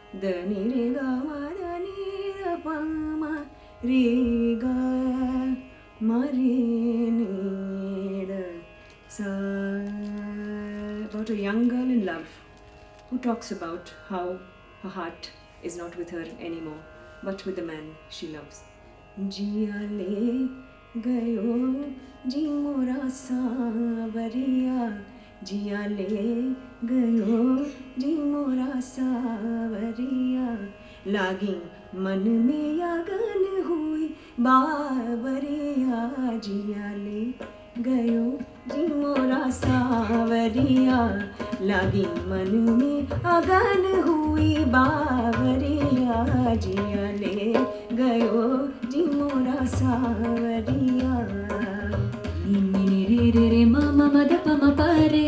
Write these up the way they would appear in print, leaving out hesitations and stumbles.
The नि रे ग म द नि द प म रे ग म रे ni द sa. About a young girl in love who talks about how her heart is not with her anymore, but with the man she loves. जिया ले गयो जी मोरा सावरिया, जिया ले गयो जी मोरा सावरिया, लागी मन में अगन हुई बावरिया, जिया ले गयो जी मोरा सावरिया, लागी मन में अगन हुई बावरिया, जिया ले गयो जी मोरा सावरिया. नि रे रे रे म म म द प म प रे,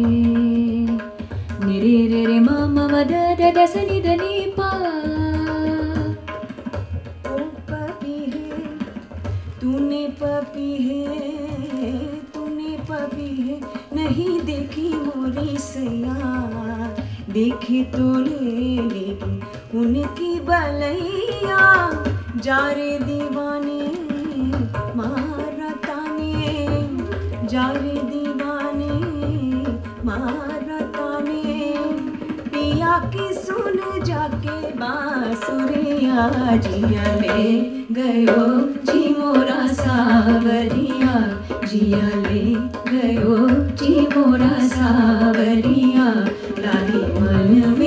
नि रे रे रे म म म द द द स नि द नि प. ओ पपी है तूने पपी है, तूने पपी है नहीं देखी मोरी सैया, देखे तो ले लेगी उनकी बलैया, जा रे दीवाने मारताने, जा रे दीवाने मारताने, पिया की सुन जाके बांसुरिया, जिया ले गयो जी मोरा सावरिया, जिया ले गयो जी मोरा सावरिया, लागी मन में